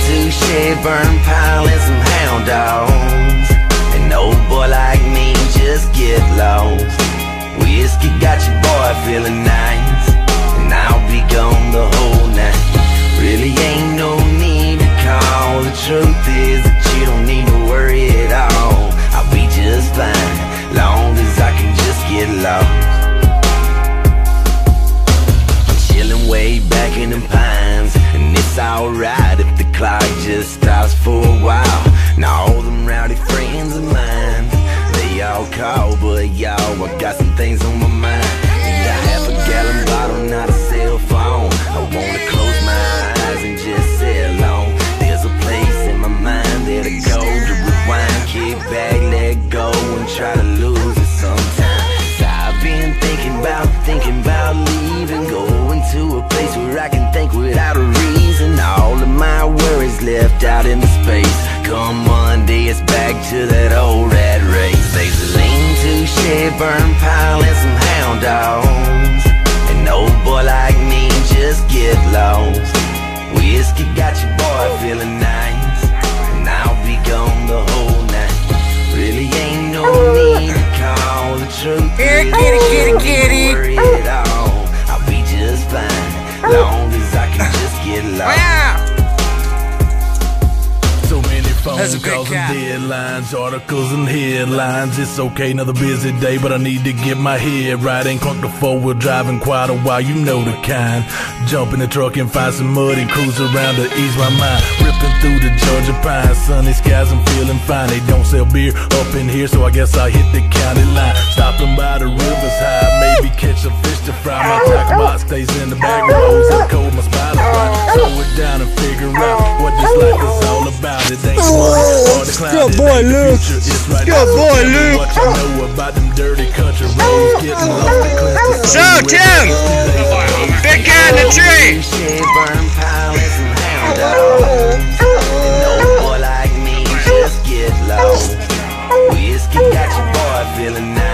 touche, burn pile and some hound dogs. An old boy like me just get lost. Whiskey got your boy feeling nice, and I'll be gone the whole night. Really ain't no need to call. The truth is that you don't need to worry at all. I'll be just fine, long as I can just get lost. I'm chilling way back in the pines, and it's alright if the clock just stops for a while. Now all them rowdy friends of mine, they all call, but y'all, I got some things on my mind. Need a half-a-gallon bottle, not a cell phone. I wanna close my eyes and just sit alone. There's a place in my mind there to go, to rewind, kick back, let go, and try to lose it sometime. So I've been thinking about leaving, going to a place where I can think without a reason. All of my worries left out in the space. Come Monday, it's back to that old rat race. There's a lean touche, burn pile and some hound dogs. An old boy like me just get lost. Whiskey got your boy feeling nice, and I'll be gone the whole night. Really ain't no need to call. The truth is kitty. Don't worry at all. I'll be just fine, long as I can just get lost. So many phone calls and deadlines, articles and headlines. It's okay, another busy day, but I need to get my head right. Ain't clunked the four-wheel driving quite a while, you know the kind. Jump in the truck and find some mud and cruise around to ease my mind. Ripping through the Georgia pines, sunny skies, I'm feeling fine. They don't sell beer up in here, so I guess I'll hit the county line. Stopping by the river's high, maybe catch a fish to fry. My tackle box stays in the back rows, it's cold, my spider's fine. Slow it down and figure out what this life is all about. It ain't Good boy, Luke. Good boy, Luke. What you know about them dirty country roads, getting lost and cleanse the So, Tim, big guy in the tree. Burn pile and some hound dogs. An old boy like me just get lost. Whiskey got your boy feeling nice.